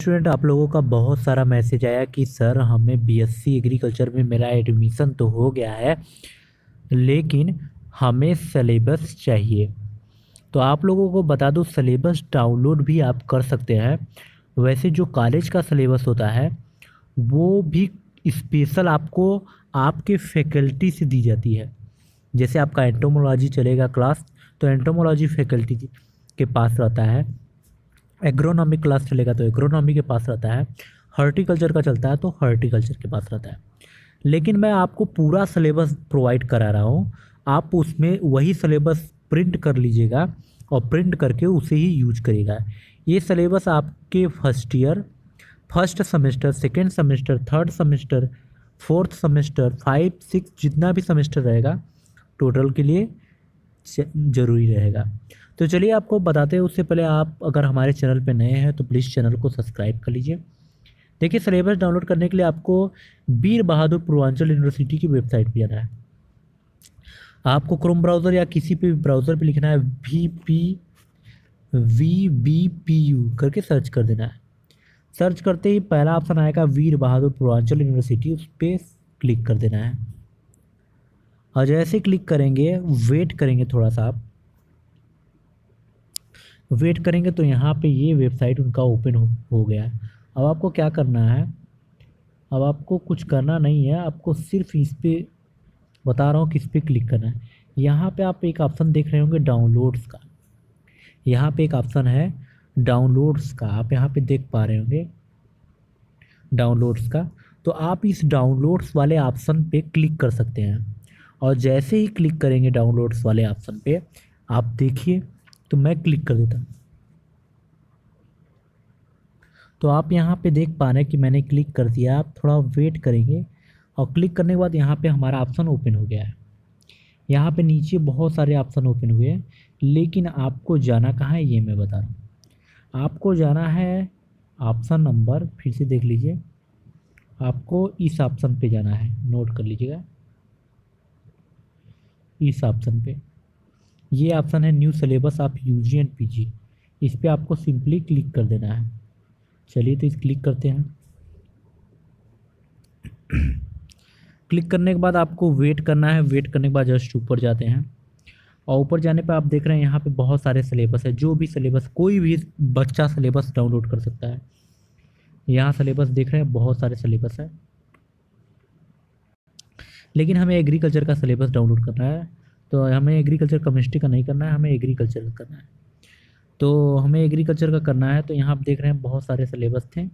Student, आप लोगों का बहुत सारा मैसेज आया कि सर हमें बीएससी एग्रीकल्चर में मेरा एडमिशन तो हो गया है, लेकिन हमें सिलेबस चाहिए। तो आप लोगों को बता दूं, सिलेबस डाउनलोड भी आप कर सकते हैं। वैसे जो कॉलेज का सिलेबस होता है वो भी स्पेशल आपको आपके फैकल्टी से दी जाती है। जैसे आपका एंटोमोलॉजी चलेगा क्लास, तो एंटोमोलॉजी फैकल्टी के पास रहता है। एग्रोनॉमी क्लास चलेगा तो एग्रोनॉमी के पास रहता है। हॉर्टिकल्चर का चलता है तो हॉर्टिकल्चर के पास रहता है। लेकिन मैं आपको पूरा सिलेबस प्रोवाइड करा रहा हूँ। आप उसमें वही सिलेबस प्रिंट कर लीजिएगा और प्रिंट करके उसे ही यूज करिएगा। ये सिलेबस आपके first year, first semester, second semester, third semester, fourth semester, 5, 6 जितना भी सेमेस्टर रहेगा टोटल के लिए ज़रूरी रहेगा। तो चलिए आपको बताते हैं। उससे पहले आप अगर हमारे चैनल पे नए हैं तो प्लीज़ चैनल को सब्सक्राइब कर लीजिए। देखिए, सिलेबस डाउनलोड करने के लिए आपको वीर बहादुर पूर्वांचल यूनिवर्सिटी की वेबसाइट पर जाना है। आपको क्रोम ब्राउज़र या किसी भी ब्राउज़र पे लिखना है VBPU करके सर्च कर देना है। सर्च करते ही पहला ऑप्शन आएगा वीर बहादुर पूर्वांचल यूनिवर्सिटी, उस पर क्लिक कर देना है। और जैसे क्लिक करेंगे, वेट करेंगे थोड़ा सा। आप वेट करेंगे तो यहाँ पे ये वेबसाइट उनका ओपन हो गया है। अब आपको क्या करना है? अब आपको कुछ करना नहीं है, आपको सिर्फ इस पर बता रहा हूँ किस पे क्लिक करना है। यहाँ पे आप एक ऑप्शन देख रहे होंगे डाउनलोड्स का। यहाँ पे एक ऑप्शन है डाउनलोड्स का, आप यहाँ पे देख पा रहे होंगे डाउनलोड्स का। तो आप इस डाउनलोड्स वाले ऑप्शन पे क्लिक कर सकते हैं। और जैसे ही क्लिक करेंगे डाउनलोड्स वाले ऑप्शन पे, आप देखिए, तो मैं क्लिक कर देता हूँ। तो आप यहाँ पे देख पा रहे हैं कि मैंने क्लिक कर दिया। आप थोड़ा वेट करेंगे और क्लिक करने के बाद यहाँ पे हमारा ऑप्शन ओपन हो गया है। यहाँ पे नीचे बहुत सारे ऑप्शन ओपन हुए हैं, लेकिन आपको जाना कहाँ है ये मैं बता रहा हूँ। आपको जाना है ऑप्शन नंबर, फिर से देख लीजिए, आपको इस ऑप्शन पे जाना है, नोट कर लीजिएगा इस ऑप्शन पे। ये ऑप्शन है new syllabus of UG and PG. इस पर आपको सिंपली क्लिक कर देना है। चलिए तो इस क्लिक करते हैं। क्लिक करने के बाद आपको वेट करना है। वेट करने के बाद जस्ट ऊपर जाते हैं और ऊपर जाने पर आप देख रहे हैं यहाँ पे बहुत सारे सिलेबस है। जो भी सिलेबस, कोई भी बच्चा सिलेबस डाउनलोड कर सकता है। यहाँ सिलेबस देख रहे हैं, बहुत सारे सिलेबस है। लेकिन हमें एग्रीकल्चर का सिलेबस डाउनलोड करना है, तो हमें एग्रीकल्चर केमिस्ट्री का नहीं करना है, हमें एग्रीकल्चर का करना है। तो हमें एग्रीकल्चर का करना है, तो यहाँ आप देख रहे हैं बहुत सारे सिलेबस थे,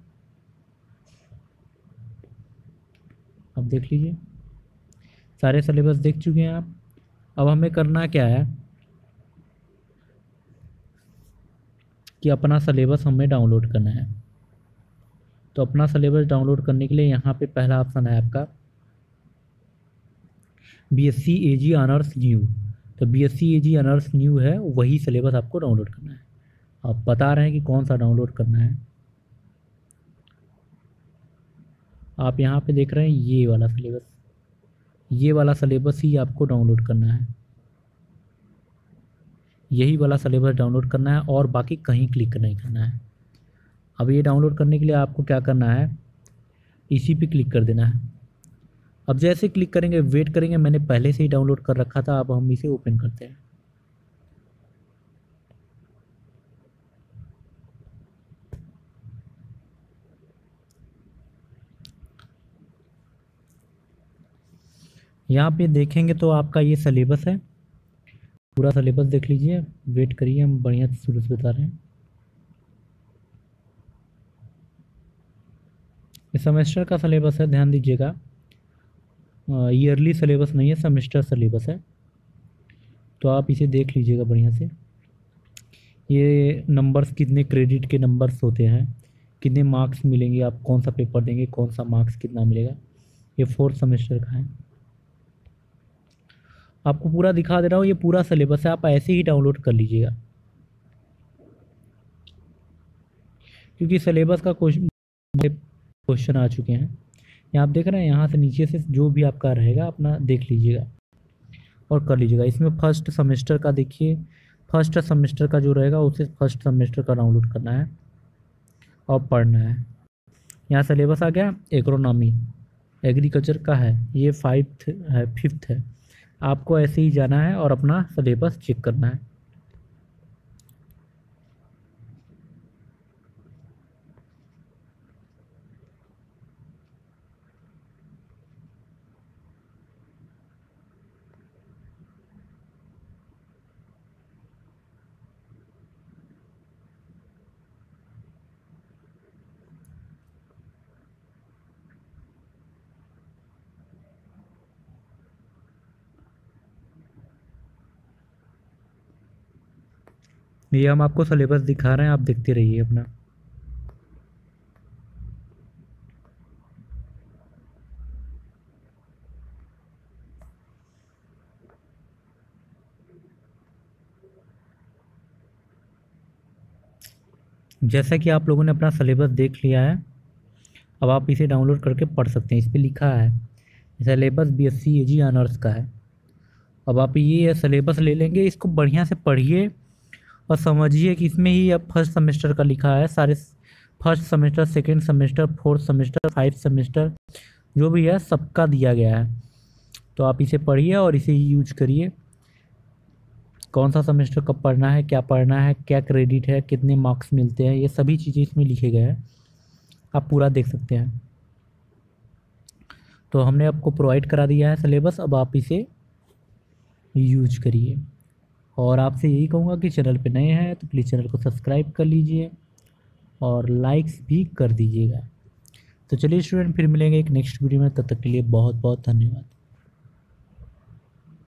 अब देख लीजिए, सारे सिलेबस देख चुके हैं आप। अब हमें करना क्या है कि अपना सिलेबस हमें डाउनलोड करना है। तो अपना सिलेबस डाउनलोड करने के लिए यहाँ पे पहला ऑप्शन है आपका बीएससी एजी ऑनर्स न्यू। तो बीएससी एजी ऑनर्स न्यू है, वही सिलेबस आपको डाउनलोड करना है। आप बता रहे हैं कि कौन सा डाउनलोड करना है। आप यहाँ पे देख रहे हैं ये वाला सिलेबस, ये वाला सिलेबस ही आपको डाउनलोड करना है। यही वाला सिलेबस डाउनलोड करना है और बाकी कहीं क्लिक नहीं करना है। अब ये डाउनलोड करने के लिए आपको क्या करना है, इसी पे क्लिक कर देना है। अब जैसे क्लिक करेंगे, वेट करेंगे, मैंने पहले से ही डाउनलोड कर रखा था। अब हम इसे ओपन करते हैं। यहाँ पे देखेंगे तो आपका ये सिलेबस है, पूरा सिलेबस देख लीजिए। वेट करिए, हम बढ़िया से शुरू से बता रहे हैं। इस सेमेस्टर का सिलेबस है, ध्यान दीजिएगा, ईयरली सिलेबस नहीं है, सेमेस्टर सिलेबस है। तो आप इसे देख लीजिएगा बढ़िया से। ये नंबर्स, कितने क्रेडिट के नंबर्स होते हैं, कितने मार्क्स मिलेंगे, आप कौन सा पेपर देंगे, कौन सा मार्क्स कितना मिलेगा, ये 4th सेमेस्टर का है। आपको पूरा दिखा दे रहा हूँ, ये पूरा सिलेबस है, आप ऐसे ही डाउनलोड कर लीजिएगा, क्योंकि सिलेबस का क्वेश्चन आ चुके हैं। यहाँ आप देख रहे हैं, यहाँ से नीचे से जो भी आपका रहेगा अपना देख लीजिएगा और कर लीजिएगा। इसमें फर्स्ट सेमेस्टर का देखिए, फर्स्ट सेमेस्टर का जो रहेगा उसे फर्स्ट सेमेस्टर का डाउनलोड करना है और पढ़ना है। यहाँ सिलेबस आ गया, एग्रोनॉमी एग्रीकल्चर का है, ये 5th है। आपको ऐसे ही जाना है और अपना सिलेबस चेक करना है। ये हम आपको सिलेबस दिखा रहे हैं, आप देखते रहिए अपना। जैसा कि आप लोगों ने अपना सिलेबस देख लिया है, अब आप इसे डाउनलोड करके पढ़ सकते हैं। इस पे लिखा है सिलेबस बीएससी एजी ऑनर्स का है। अब आप ये सिलेबस ले लेंगे, इसको बढ़िया से पढ़िए और समझिए कि इसमें ही अब फर्स्ट सेमेस्टर का लिखा है, सारे first semester, second semester, fourth semester, 5th semester जो भी है सबका दिया गया है। तो आप इसे पढ़िए और इसे ही यूज करिए। कौन सा सेमेस्टर कब पढ़ना है, क्या पढ़ना है, क्या क्रेडिट है, कितने मार्क्स मिलते हैं, ये सभी चीज़ें इसमें लिखे गए हैं, आप पूरा देख सकते हैं। तो हमने आपको प्रोवाइड करा दिया है सिलेबस, अब आप इसे यूज करिए। और आपसे यही कहूँगा कि चैनल पे नए हैं तो प्लीज़ चैनल को सब्सक्राइब कर लीजिए और लाइक्स भी कर दीजिएगा। तो चलिए स्टूडेंट, फिर मिलेंगे एक नेक्स्ट वीडियो में, तब तक के लिए बहुत बहुत धन्यवाद।